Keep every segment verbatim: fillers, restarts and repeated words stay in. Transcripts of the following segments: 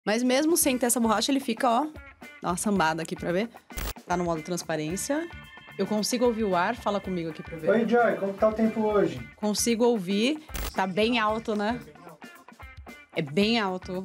Mas mesmo sem ter essa borracha, ele fica, ó, dá uma sambada aqui pra ver. Tá no modo transparência. Eu consigo ouvir o ar, fala comigo aqui pra ver. Oi, Joy, como tá o tempo hoje? Consigo ouvir, tá bem alto, né? É bem alto.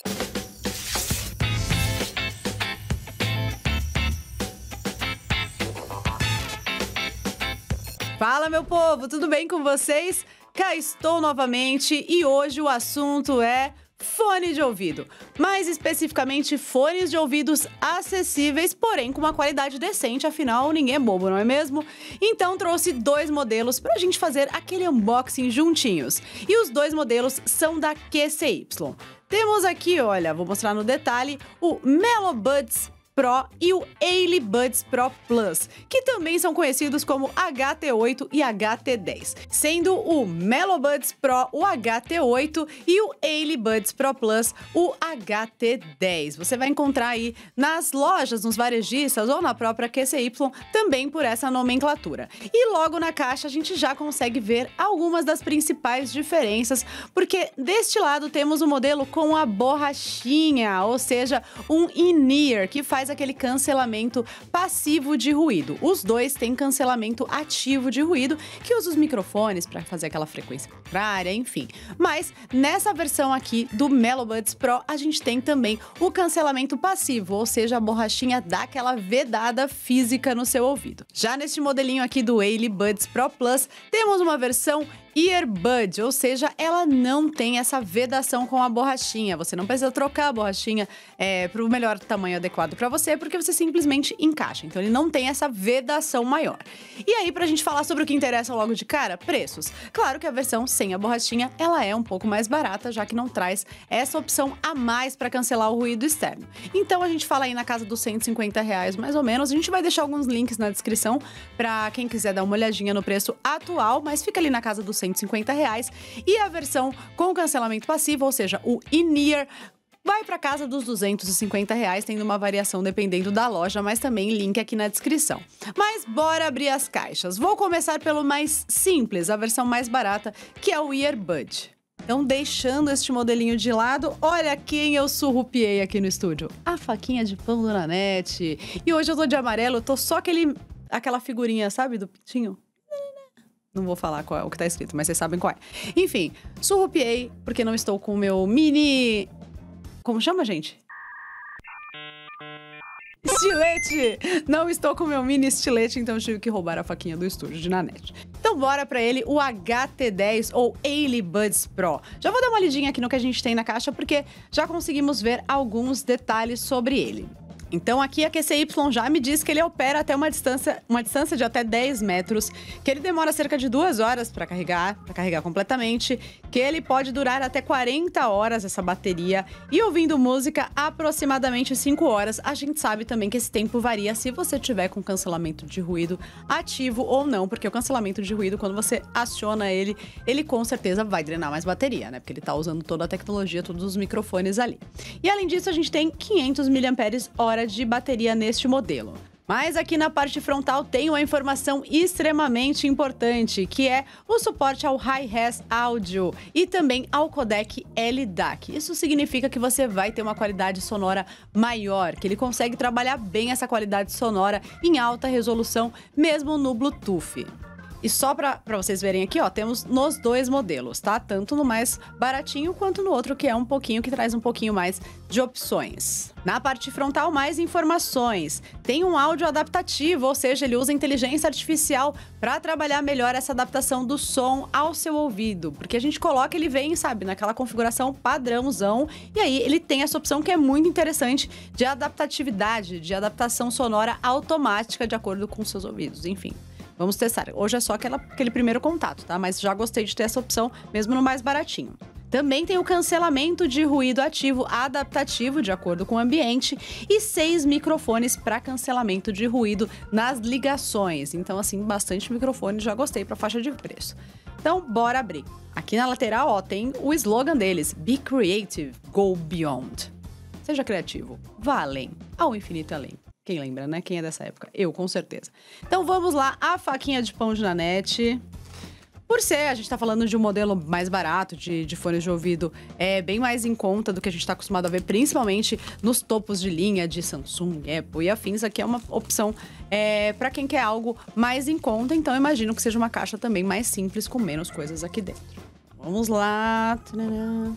Fala, meu povo, tudo bem com vocês? Cá estou novamente e hoje o assunto é fone de ouvido. Mais especificamente, fones de ouvidos acessíveis, porém com uma qualidade decente, afinal, ninguém é bobo, não é mesmo? Então trouxe dois modelos pra gente fazer aquele unboxing juntinhos. E os dois modelos são da Q C Y. Temos aqui, olha, vou mostrar no detalhe, o Melobuds Pro e o Ailibuds Pro Plus, que também são conhecidos como H T oito e H T dez, sendo o Melobuds Pro o H T oito e o Ailibuds Pro Plus o H T dez. Você vai encontrar aí nas lojas, nos varejistas ou na própria Q C Y também por essa nomenclatura. E logo na caixa a gente já consegue ver algumas das principais diferenças, porque deste lado temos o modelo com a borrachinha, ou seja, um in-ear, que faz aquele cancelamento passivo de ruído. Os dois têm cancelamento ativo de ruído, que usa os microfones para fazer aquela frequência contrária, enfim. Mas nessa versão aqui do Melobuds Pro, a gente tem também o cancelamento passivo, ou seja, a borrachinha dá aquela vedada física no seu ouvido. Já neste modelinho aqui do Ailibuds Pro Plus, temos uma versão Earbud, ou seja, ela não tem essa vedação com a borrachinha. Você não precisa trocar a borrachinha é, para o melhor tamanho adequado para você, porque você simplesmente encaixa. Então ele não tem essa vedação maior. E aí, pra gente falar sobre o que interessa logo de cara, preços. Claro que a versão sem a borrachinha, ela é um pouco mais barata, já que não traz essa opção a mais para cancelar o ruído externo. Então a gente fala aí na casa dos cento e cinquenta reais, mais ou menos. A gente vai deixar alguns links na descrição para quem quiser dar uma olhadinha no preço atual, mas fica ali na casa dos cento e cinquenta reais. E a versão com cancelamento passivo, ou seja, o in-ear, vai para casa dos duzentos e cinquenta reais, tendo uma variação dependendo da loja, mas também link aqui na descrição. Mas bora abrir as caixas. Vou começar pelo mais simples, a versão mais barata, que é o Earbud. Então, deixando este modelinho de lado, olha quem eu surrupiei aqui no estúdio. A faquinha de pão do Nanete. E hoje eu tô de amarelo, eu tô só aquele, aquela figurinha, sabe, do pintinho? Não vou falar qual é o que tá escrito, mas vocês sabem qual é. Enfim, surrupiei porque não estou com o meu mini... Como chama, gente? Estilete! Não estou com o meu mini estilete, então eu tive que roubar a faquinha do estúdio de Nanete. Então bora pra ele, o H T dez ou Ailibuds Pro. Já vou dar uma lidinha aqui no que a gente tem na caixa, porque já conseguimos ver alguns detalhes sobre ele. Então aqui a Q C Y já me diz que ele opera até uma distância, uma distância de até dez metros, que ele demora cerca de duas horas para carregar, para carregar completamente, que ele pode durar até quarenta horas essa bateria, e ouvindo música aproximadamente cinco horas. A gente sabe também que esse tempo varia se você tiver com cancelamento de ruído ativo ou não, porque o cancelamento de ruído, quando você aciona ele, ele com certeza vai drenar mais bateria, né? Porque ele tá usando toda a tecnologia, todos os microfones ali. E além disso, a gente tem quinhentos miliampères-hora de bateria neste modelo. Mas aqui na parte frontal tem uma informação extremamente importante, que é o suporte ao Hi-Res Audio e também ao codec L D A C. Isso significa que você vai ter uma qualidade sonora maior, que ele consegue trabalhar bem essa qualidade sonora em alta resolução, mesmo no Bluetooth. E só pra, pra vocês verem aqui, ó, temos nos dois modelos, tá? Tanto no mais baratinho quanto no outro, que é um pouquinho, que traz um pouquinho mais de opções. Na parte frontal, mais informações. Tem um áudio adaptativo, ou seja, ele usa inteligência artificial para trabalhar melhor essa adaptação do som ao seu ouvido. Porque a gente coloca, ele vem, sabe, naquela configuração padrãozão, e aí ele tem essa opção que é muito interessante de adaptatividade, de adaptação sonora automática de acordo com os seus ouvidos, enfim. Vamos testar. Hoje é só aquela, aquele primeiro contato, tá? Mas já gostei de ter essa opção, mesmo no mais baratinho. Também tem o cancelamento de ruído ativo adaptativo, de acordo com o ambiente, e seis microfones para cancelamento de ruído nas ligações. Então, assim, bastante microfone, já gostei para faixa de preço. Então, bora abrir. Aqui na lateral, ó, tem o slogan deles: Be Creative, Go Beyond. Seja criativo, vá além, ao infinito e além. Quem lembra, né? Quem é dessa época? Eu, com certeza. Então vamos lá, a faquinha de pão de Nanete. Por ser, a gente tá falando de um modelo mais barato de, de fones de ouvido, é bem mais em conta do que a gente tá acostumado a ver, principalmente nos topos de linha de Samsung, Apple e afins. Aqui é uma opção é, para quem quer algo mais em conta, então eu imagino que seja uma caixa também mais simples, com menos coisas aqui dentro. Vamos lá. Tadã.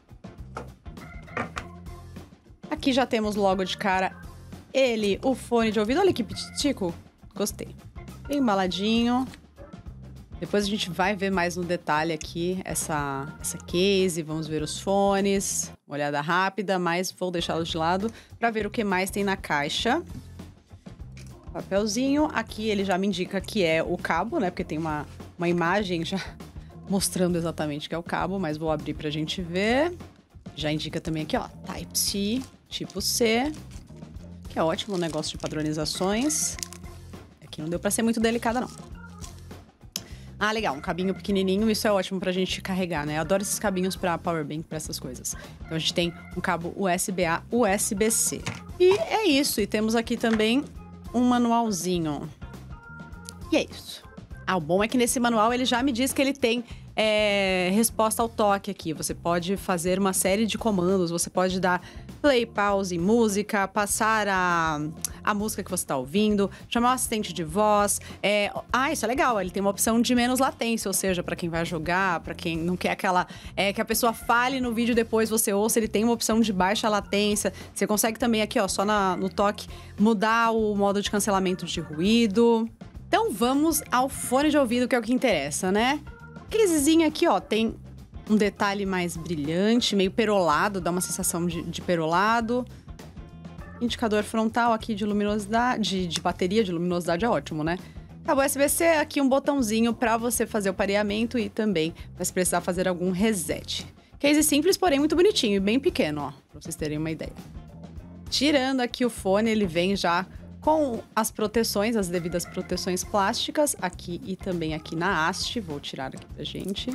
Aqui já temos logo de cara ele, o fone de ouvido. Olha que pititico. Gostei. Bem embaladinho. Depois a gente vai ver mais no detalhe aqui essa, essa case, vamos ver os fones, uma olhada rápida, mas vou deixá-los de lado para ver o que mais tem na caixa. Papelzinho, aqui ele já me indica que é o cabo, né? Porque tem uma, uma imagem já mostrando exatamente que é o cabo, mas vou abrir pra gente ver. Já indica também aqui, ó, Type C, tipo C, que é ótimo o negócio de padronizações. Aqui não deu pra ser muito delicada, não. Ah, legal, um cabinho pequenininho, isso é ótimo pra gente carregar, né? Eu adoro esses cabinhos pra powerbank, pra essas coisas. Então a gente tem um cabo U S B A, U S B C. E é isso, e temos aqui também um manualzinho. E é isso. Ah, o bom é que nesse manual ele já me diz que ele tem é, resposta ao toque aqui. Você pode fazer uma série de comandos, você pode dar play, pause, música, passar a, a música que você está ouvindo, chamar o assistente de voz. É, ah, isso é legal, ele tem uma opção de menos latência, ou seja, para quem vai jogar, para quem não quer aquela é, que a pessoa fale no vídeo depois você ouça, ele tem uma opção de baixa latência. Você consegue também aqui, ó, só na, no toque, mudar o modo de cancelamento de ruído. Então vamos ao fone de ouvido, que é o que interessa, né? Casezinho aqui, ó, tem um detalhe mais brilhante, meio perolado, dá uma sensação de, de perolado. Indicador frontal aqui de luminosidade, de, de bateria de luminosidade é ótimo, né? Cabo U S B C, aqui um botãozinho para você fazer o pareamento e também vai precisar fazer algum reset. Case simples, porém muito bonitinho e bem pequeno, ó, pra vocês terem uma ideia. Tirando aqui o fone, ele vem já com as proteções, as devidas proteções plásticas, aqui e também aqui na haste. Vou tirar aqui pra gente.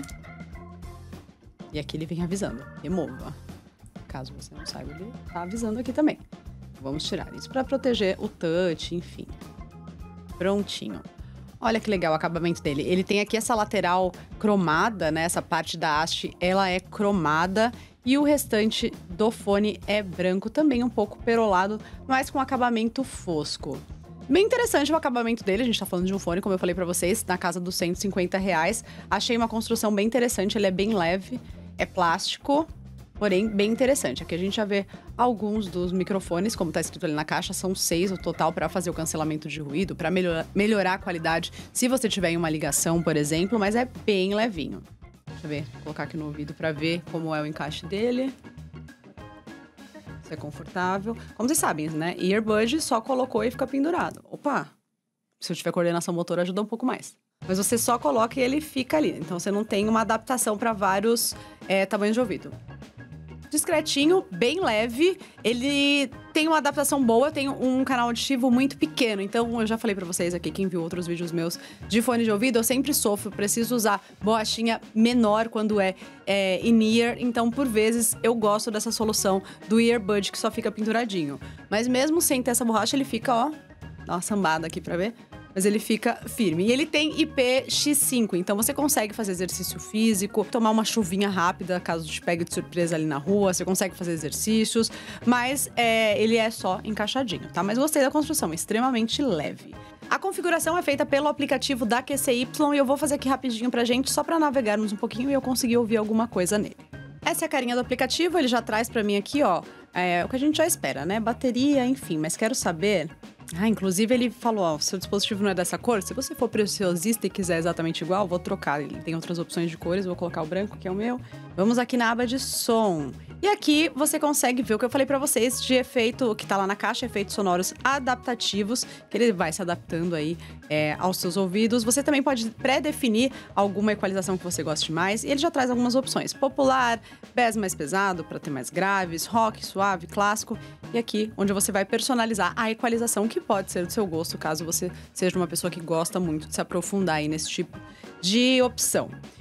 E aqui ele vem avisando, remova. Caso você não saiba, ele tá avisando aqui também. Vamos tirar isso para proteger o touch, enfim. Prontinho. Olha que legal o acabamento dele. Ele tem aqui essa lateral cromada, né? Essa parte da haste, ela é cromada. E o restante do fone é branco, também um pouco perolado, mas com acabamento fosco. Bem interessante o acabamento dele, a gente tá falando de um fone, como eu falei pra vocês, na casa dos cento e cinquenta reais. Achei uma construção bem interessante, ele é bem leve, é plástico, porém bem interessante. Aqui a gente já vê alguns dos microfones, como tá escrito ali na caixa, são seis o total para fazer o cancelamento de ruído, para melhorar, melhorar a qualidade se você tiver em uma ligação, por exemplo, mas é bem levinho. Deixa eu ver, vou colocar aqui no ouvido para ver como é o encaixe dele. Se é confortável. Como vocês sabem, né? Earbud só colocou e fica pendurado. Opa! Se eu tiver coordenação motora, ajuda um pouco mais. Mas você só coloca e ele fica ali. Então você não tem uma adaptação para vários é, tamanhos de ouvido. Discretinho, bem leve. Ele tem uma adaptação boa, tem um canal auditivo muito pequeno. Então, eu já falei pra vocês aqui, quem viu outros vídeos meus de fone de ouvido, eu sempre sofro, preciso usar borrachinha menor quando é, é in-ear. Então, por vezes, eu gosto dessa solução do earbud, que só fica penduradinho. Mas mesmo sem ter essa borracha, ele fica, ó, dá uma sambada aqui pra ver. Mas ele fica firme. E ele tem I P X cinco, então você consegue fazer exercício físico, tomar uma chuvinha rápida, caso te pegue de surpresa ali na rua, você consegue fazer exercícios, mas é, ele é só encaixadinho, tá? Mas gostei da construção, extremamente leve. A configuração é feita pelo aplicativo da Q C Y e eu vou fazer aqui rapidinho pra gente, só pra navegarmos um pouquinho e eu conseguir ouvir alguma coisa nele. Essa é a carinha do aplicativo, ele já traz pra mim aqui, ó, é, o que a gente já espera, né? Bateria, enfim, mas quero saber... Ah, inclusive ele falou, ó, seu dispositivo não é dessa cor, se você for preciosista e quiser exatamente igual, vou trocar. Ele tem outras opções de cores, vou colocar o branco, que é o meu. Vamos aqui na aba de som. E aqui você consegue ver o que eu falei pra vocês de efeito, que tá lá na caixa, efeitos sonoros adaptativos, que ele vai se adaptando aí é, aos seus ouvidos. Você também pode pré-definir alguma equalização que você goste mais, e ele já traz algumas opções. Popular, bass mais pesado, para ter mais graves, rock, suave, clássico. E aqui, onde você vai personalizar a equalização, que pode ser do seu gosto, caso você seja uma pessoa que gosta muito de se aprofundar aí nesse tipo de opção.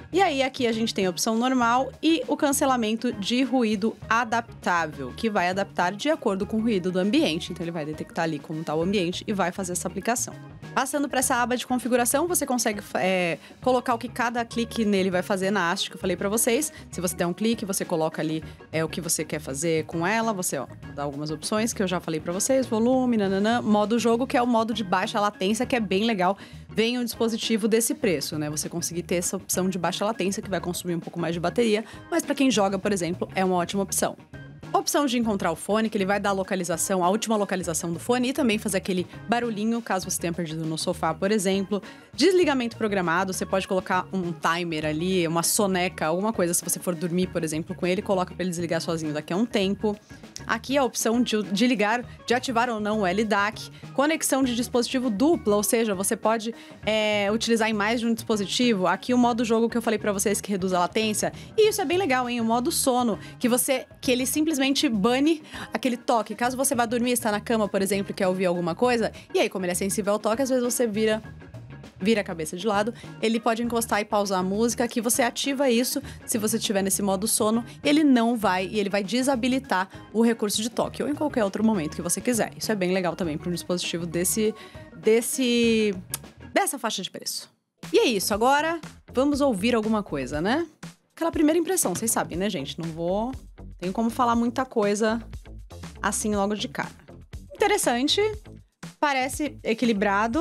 E aí, aqui a gente tem a opção normal e o cancelamento de ruído adaptável, que vai adaptar de acordo com o ruído do ambiente. Então, ele vai detectar ali como está o ambiente e vai fazer essa aplicação. Passando para essa aba de configuração, você consegue é, colocar o que cada clique nele vai fazer na haste que eu falei para vocês. Se você der um clique, você coloca ali é, o que você quer fazer com ela. Você ó, dá algumas opções que eu já falei para vocês. Volume, nananã. Modo jogo, que é o modo de baixa latência, que é bem legal. Vem um dispositivo desse preço, né? Você conseguir ter essa opção de baixa latência, que vai consumir um pouco mais de bateria. Mas para quem joga, por exemplo, é uma ótima opção. Opção de encontrar o fone, que ele vai dar a localização, a última localização do fone e também fazer aquele barulhinho, caso você tenha perdido no sofá, por exemplo. Desligamento programado, você pode colocar um timer ali, uma soneca, alguma coisa. Se você for dormir, por exemplo, com ele, coloca para ele desligar sozinho daqui a um tempo. Aqui a opção de, de ligar, de ativar ou não o L D A C. Conexão de dispositivo dupla, ou seja, você pode é, utilizar em mais de um dispositivo. Aqui o modo jogo que eu falei para vocês que reduz a latência. E isso é bem legal, hein? O modo sono, que você, que ele simplesmente bane aquele toque. Caso você vá dormir, está na cama, por exemplo, e quer ouvir alguma coisa, e aí, como ele é sensível ao toque, às vezes você vira... vira a cabeça de lado, ele pode encostar e pausar a música, que você ativa isso se você estiver nesse modo sono, ele não vai, e ele vai desabilitar o recurso de toque, ou em qualquer outro momento que você quiser. Isso é bem legal também para um dispositivo desse, desse, dessa faixa de preço. E é isso, agora vamos ouvir alguma coisa, né? Aquela primeira impressão, vocês sabem, né, gente? Não vou... tenho como falar muita coisa assim logo de cara. Interessante, parece equilibrado.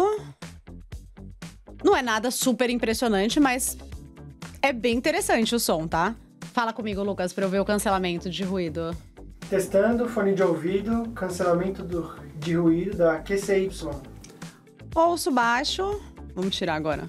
Não é nada super impressionante, mas é bem interessante o som, tá? Fala comigo, Lucas, pra eu ver o cancelamento de ruído. Testando fone de ouvido, cancelamento do, de ruído da Q C Y. Ouço baixo. Vamos tirar agora.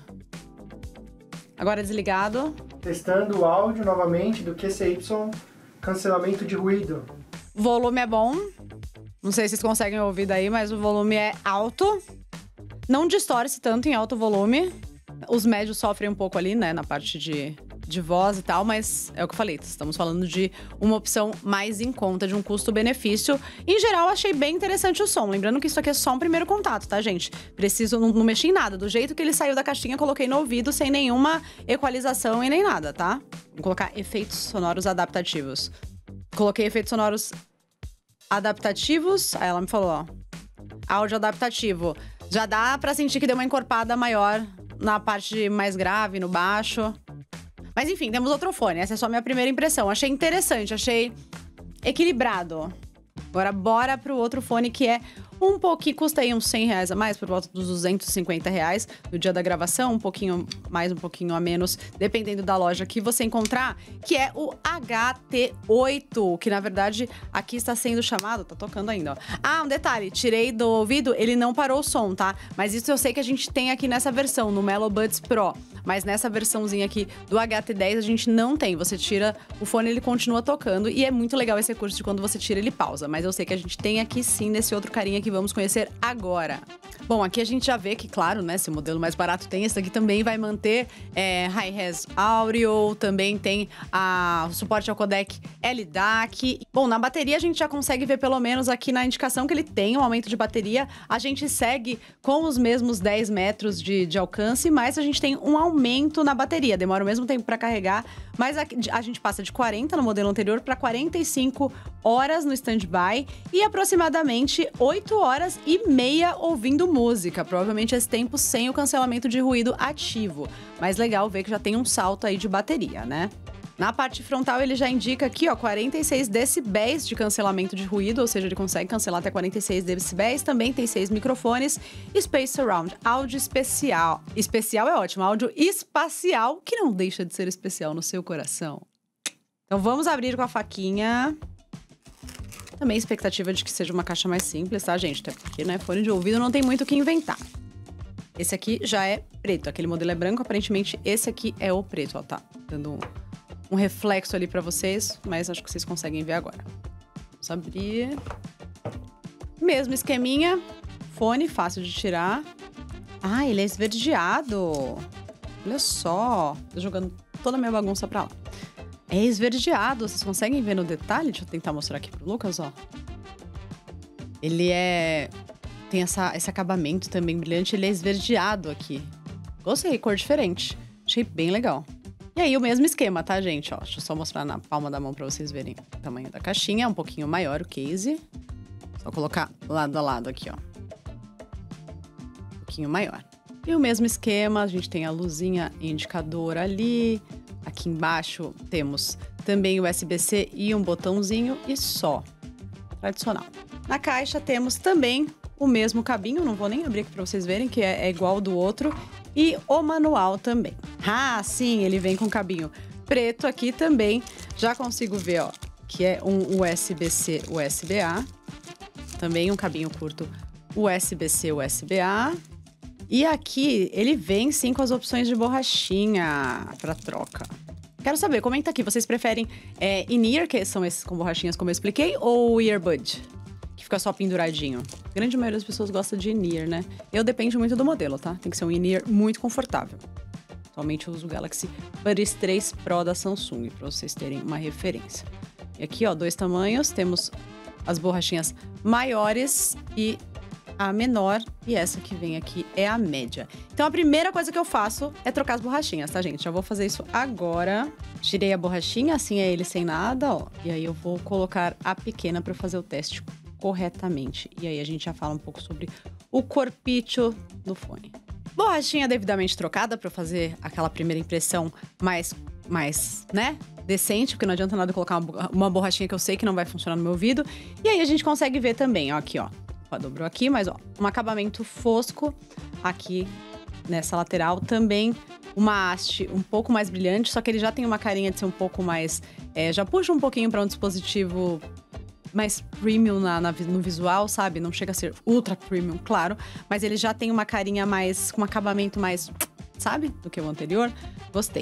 Agora desligado. Testando o áudio novamente do Q C Y, cancelamento de ruído. Volume é bom. Não sei se vocês conseguem ouvir daí, mas o volume é alto. Não distorce tanto em alto volume. Os médios sofrem um pouco ali, né, na parte de, de voz e tal, mas é o que eu falei, estamos falando de uma opção mais em conta, de um custo-benefício. Em geral, achei bem interessante o som. Lembrando que isso aqui é só um primeiro contato, tá, gente? Preciso, não, não mexer em nada. Do jeito que ele saiu da caixinha, coloquei no ouvido, sem nenhuma equalização e nem nada, tá? Vou colocar efeitos sonoros adaptativos. Coloquei efeitos sonoros adaptativos. Aí ela me falou, ó. Áudio adaptativo. Já dá pra sentir que deu uma encorpada maior na parte mais grave, no baixo. Mas enfim, temos outro fone. Essa é só a minha primeira impressão. Achei interessante, achei equilibrado. Agora bora pro outro fone, que é um pouquinho... custa aí uns cem reais a mais, por volta dos duzentos e cinquenta reais no dia da gravação. Um pouquinho mais, um pouquinho a menos, dependendo da loja que você encontrar. Que é o H T oito, que na verdade aqui está sendo chamado... Tá tocando ainda, ó. Ah, um detalhe. Tirei do ouvido, ele não parou o som, tá? Mas isso eu sei que a gente tem aqui nessa versão, no Melo Buds Pro. Mas nessa versãozinha aqui do H T dez a gente não tem. Você tira o fone, ele continua tocando. E é muito legal esse recurso de quando você tira, ele pausa. Mas eu sei que a gente tem aqui sim, nesse outro carinha que vamos conhecer agora. Bom, aqui a gente já vê que, claro, né, se o modelo mais barato tem, esse aqui também vai manter é, Hi-Res Audio, também tem a, o suporte ao codec L D A C. Bom, na bateria a gente já consegue ver pelo menos aqui na indicação que ele tem um aumento de bateria. A gente segue com os mesmos dez metros de, de alcance, mas a gente tem um aumento na bateria. Demora o mesmo tempo para carregar, mas a, a gente passa de quarenta no modelo anterior para quarenta e cinco horas no standby e aproximadamente oito horas e meia ouvindo música. Provavelmente esse tempo sem o cancelamento de ruído ativo. Mas legal ver que já tem um salto aí de bateria, né? Na parte frontal ele já indica aqui, ó, quarenta e seis decibéis de cancelamento de ruído, ou seja, ele consegue cancelar até quarenta e seis decibéis. Também tem seis microfones, Space Surround, áudio especial. Especial é ótimo, áudio espacial, que não deixa de ser especial no seu coração. Então vamos abrir com a faquinha. Também expectativa de que seja uma caixa mais simples, tá, gente? Até porque, né, fone de ouvido não tem muito o que inventar. Esse aqui já é preto, aquele modelo é branco, aparentemente esse aqui é o preto, ó, tá dando um, um reflexo ali pra vocês, mas acho que vocês conseguem ver agora. Vamos abrir. Mesmo esqueminha, fone, fácil de tirar. Ah, ele é esverdeado. Olha só, tô jogando toda a minha bagunça pra lá. É esverdeado, vocês conseguem ver no detalhe? Deixa eu tentar mostrar aqui pro Lucas, ó. Ele é... tem essa, esse acabamento também brilhante, ele é esverdeado aqui. Gostei, cor diferente. Achei bem legal. E aí, o mesmo esquema, tá, gente? Ó, deixa eu só mostrar na palma da mão pra vocês verem o tamanho da caixinha. É um pouquinho maior o case. Só colocar lado a lado aqui, ó. Um pouquinho maior. E o mesmo esquema, a gente tem a luzinha indicadora ali. Aqui embaixo temos também o U S B C e um botãozinho e só. Tradicional. Na caixa temos também o mesmo cabinho, não vou nem abrir aqui pra vocês verem, que é, é igual ao do outro. E o manual também. Ah, sim, ele vem com cabinho preto aqui também. Já consigo ver, ó, que é um U S B C U S B A. Também um cabinho curto U S B C U S B A. E aqui ele vem sim com as opções de borrachinha para troca. Quero saber, comenta aqui, vocês preferem é, in-ear, que são esses com borrachinhas como eu expliquei, ou earbud, que fica só penduradinho? A grande maioria das pessoas gosta de in-ear, né? Eu depende muito do modelo, tá? Tem que ser um in-ear muito confortável. Atualmente eu uso o Galaxy Buds três Pro da Samsung, para vocês terem uma referência. E aqui, ó, dois tamanhos, temos as borrachinhas maiores e a menor, e essa que vem aqui é a média. Então a primeira coisa que eu faço é trocar as borrachinhas, tá, gente? Já vou fazer isso agora. Tirei a borrachinha, assim é ele sem nada, ó. E aí eu vou colocar a pequena para fazer o teste corretamente. E aí a gente já fala um pouco sobre o corpício do fone. Borrachinha devidamente trocada para fazer aquela primeira impressão mais, mais, né, decente, porque não adianta nada colocar uma, uma borrachinha que eu sei que não vai funcionar no meu ouvido. E aí a gente consegue ver também, ó, aqui, ó. Ó, dobrou aqui, mas ó, um acabamento fosco aqui nessa lateral. Também uma haste um pouco mais brilhante, só que ele já tem uma carinha de ser um pouco mais... É, já puxa um pouquinho para um dispositivo mais premium na, na, no visual, sabe? Não chega a ser ultra premium, claro, mas ele já tem uma carinha mais... com um acabamento mais, sabe? Do que o anterior. Gostei.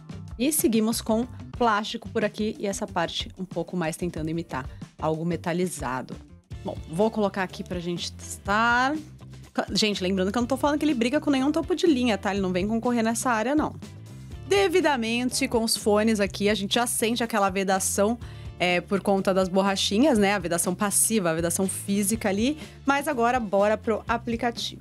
E seguimos com plástico por aqui e essa parte um pouco mais tentando imitar algo metalizado. Bom, vou colocar aqui pra gente testar. Gente, lembrando que eu não tô falando que ele briga com nenhum topo de linha, tá? Ele não vem concorrer nessa área, não. Devidamente, com os fones aqui, a gente já sente aquela vedação é, por conta das borrachinhas, né? A vedação passiva, a vedação física ali. Mas agora, bora pro aplicativo.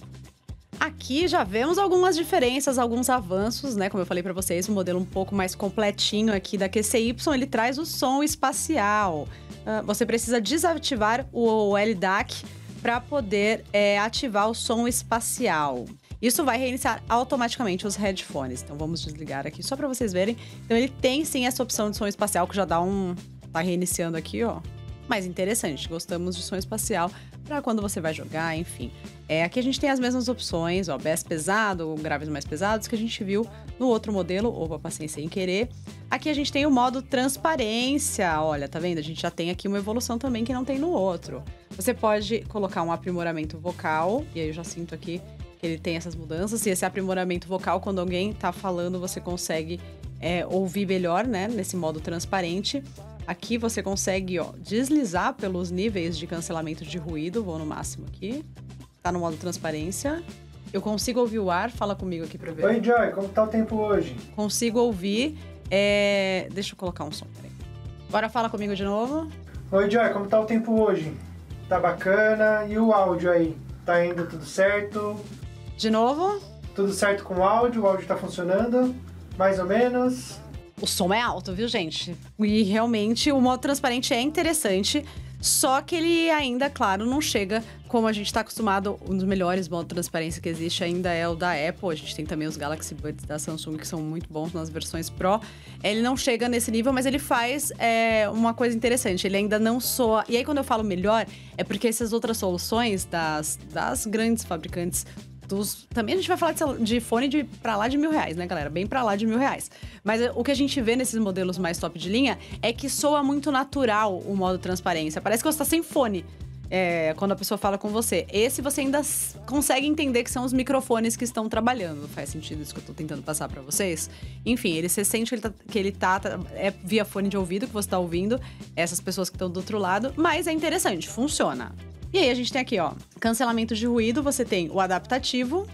Aqui já vemos algumas diferenças, alguns avanços, né? Como eu falei pra vocês, um modelo um pouco mais completinho aqui da Q C Y, ele traz o som espacial. Uh, você precisa desativar o L D A C para poder é, ativar o som espacial. Isso vai reiniciar automaticamente os headphones. Então vamos desligar aqui só para vocês verem. Então ele tem sim essa opção de som espacial que já dá um... tá reiniciando aqui, ó. Mas interessante, gostamos de som espacial para quando você vai jogar, enfim. É, aqui a gente tem as mesmas opções, ó, bass pesado, graves mais pesados, que a gente viu no outro modelo, Opa Paciência Sem Querer. Aqui a gente tem o modo transparência, olha, tá vendo? A gente já tem aqui uma evolução também que não tem no outro. Você pode colocar um aprimoramento vocal, e aí eu já sinto aqui que ele tem essas mudanças. E esse aprimoramento vocal, quando alguém tá falando, você consegue é, ouvir melhor, né, nesse modo transparente. Aqui você consegue, ó, deslizar pelos níveis de cancelamento de ruído. Vou no máximo aqui. Tá no modo transparência. Eu consigo ouvir o ar. Fala comigo aqui pra ver. Oi, Joy. Como tá o tempo hoje? Consigo ouvir. É... Deixa eu colocar um som, peraí. Agora fala comigo de novo. Oi, Joy. Como tá o tempo hoje? Tá bacana. E o áudio aí? Tá indo tudo certo? De novo. Tudo certo com o áudio? O áudio tá funcionando? Mais ou menos? O som é alto, viu, gente? E realmente o modo transparente é interessante, só que ele ainda, claro, não chega como a gente tá acostumado. Um dos melhores modos de transparência que existe ainda é o da Apple. A gente tem também os Galaxy Buds da Samsung, que são muito bons nas versões Pro. Ele não chega nesse nível, mas ele faz é, uma coisa interessante. Ele ainda não soa... E aí, quando eu falo melhor, é porque essas outras soluções das, das grandes fabricantes... Dos... Também a gente vai falar de, de fone de pra lá de mil reais, né, galera? Bem pra lá de mil reais. Mas o que a gente vê nesses modelos mais top de linha é que soa muito natural o modo transparência. Parece que você tá sem fone é, quando a pessoa fala com você. Esse você ainda consegue entender que são os microfones que estão trabalhando. Faz sentido isso que eu tô tentando passar pra vocês? Enfim, ele se sente que ele tá, que ele tá, tá é via fone de ouvido que você tá ouvindo, essas pessoas que estão do outro lado. Mas é interessante, funciona. E aí a gente tem aqui, ó, cancelamento de ruído, você tem o adaptativo,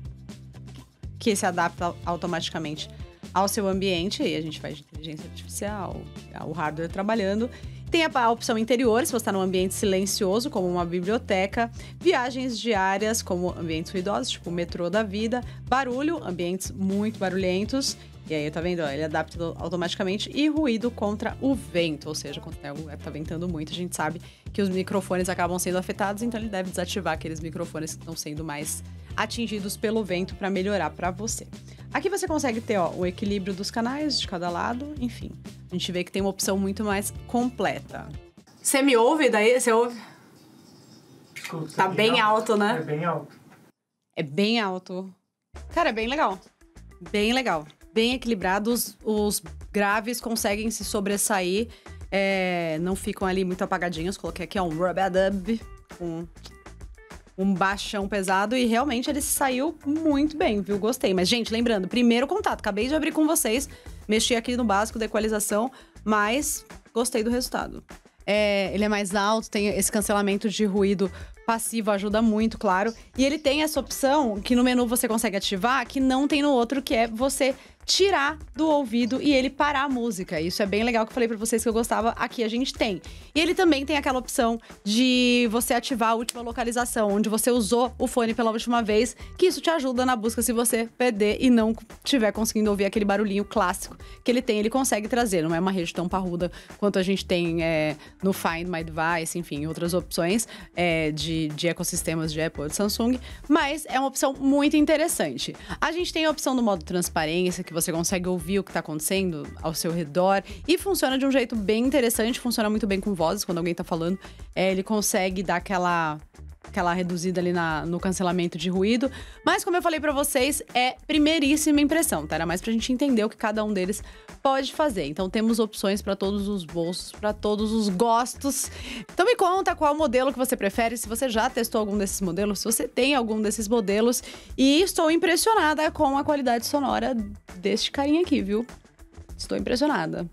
que se adapta automaticamente ao seu ambiente, e a gente faz de inteligência artificial, o hardware trabalhando. Tem a, a opção interior, se você está num ambiente silencioso, como uma biblioteca, viagens diárias, como ambientes ruidosos, tipo o metrô da vida, barulho, ambientes muito barulhentos, E aí, tá vendo? Ó, ele adapta automaticamente e ruído contra o vento. Ou seja, quando tem algum lugar que tá ventando muito, a gente sabe que os microfones acabam sendo afetados, então ele deve desativar aqueles microfones que estão sendo mais atingidos pelo vento para melhorar para você. Aqui você consegue ter, ó, o equilíbrio dos canais de cada lado, enfim. A gente vê que tem uma opção muito mais completa. Você me ouve daí? Você ouve? Escuta, Tá bem alto, né? É bem alto. É bem alto. Cara, é bem legal. Bem legal. Bem equilibrado. Os, os graves conseguem se sobressair. É, não ficam ali muito apagadinhos. Coloquei aqui ó, um rub-a-dub com um baixão pesado. E realmente ele saiu muito bem, viu? Gostei. Mas, gente, lembrando, primeiro contato. Acabei de abrir com vocês. Mexi aqui no básico da equalização. Mas gostei do resultado. É, ele é mais alto, tem esse cancelamento de ruído passivo, ajuda muito, claro. E ele tem essa opção que no menu você consegue ativar, que não tem no outro, que é você tirar do ouvido e ele parar a música. Isso é bem legal que eu falei pra vocês que eu gostava, aqui a gente tem. E ele também tem aquela opção de você ativar a última localização, onde você usou o fone pela última vez, que isso te ajuda na busca se você perder e não estiver conseguindo ouvir aquele barulhinho clássico que ele tem, ele consegue trazer. Não é uma rede tão parruda quanto a gente tem é, no Find My Device, enfim, outras opções é, de, de ecossistemas de Apple e de Samsung, mas é uma opção muito interessante. A gente tem a opção do modo transparência, que você consegue ouvir o que está acontecendo ao seu redor e funciona de um jeito bem interessante, funciona muito bem com vozes, quando alguém está falando, é, ele consegue dar aquela, aquela reduzida ali na, no cancelamento de ruído, mas como eu falei para vocês, é primeiríssima impressão, tá? Era mais pra gente entender o que cada um deles pode fazer. Então temos opções para todos os bolsos, para todos os gostos. Então me conta qual modelo que você prefere, se você já testou algum desses modelos, se você tem algum desses modelos. E estou impressionada com a qualidade sonora deste carinha aqui, viu? Estou impressionada.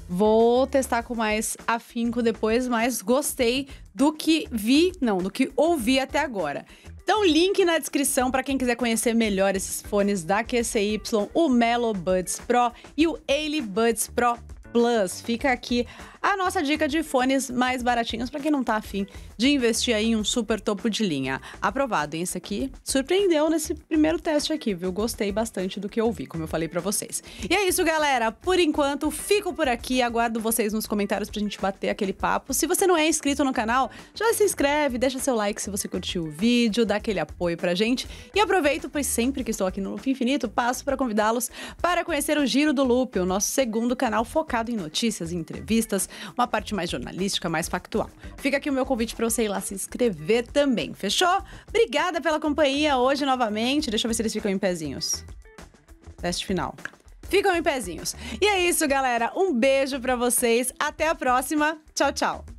Vou testar com mais afinco depois, mas gostei do que vi, não, do que ouvi até agora. Então, link na descrição para quem quiser conhecer melhor esses fones da Q C Y, o Melo Buds Pro e o Ailey Buds Pro Plus. Fica aqui a nossa dica de fones mais baratinhos para quem não tá afim de investir aí em um super topo de linha. Aprovado, hein? Esse aqui surpreendeu nesse primeiro teste aqui, viu? Gostei bastante do que eu vi, como eu falei para vocês. E é isso, galera. Por enquanto, fico por aqui. Aguardo vocês nos comentários pra gente bater aquele papo. Se você não é inscrito no canal, já se inscreve, deixa seu like se você curtiu o vídeo, dá aquele apoio pra gente. E aproveito, pois sempre que estou aqui no Loop Infinito, passo para convidá-los para conhecer o Giro do Loop, o nosso segundo canal focado em notícias e entrevistas, uma parte mais jornalística, mais factual. Fica aqui o meu convite para você ir lá se inscrever também, fechou? Obrigada pela companhia hoje novamente. Deixa eu ver se eles ficam em pezinhos. Teste final. Ficam em pezinhos. E é isso, galera. Um beijo para vocês. Até a próxima. Tchau, tchau.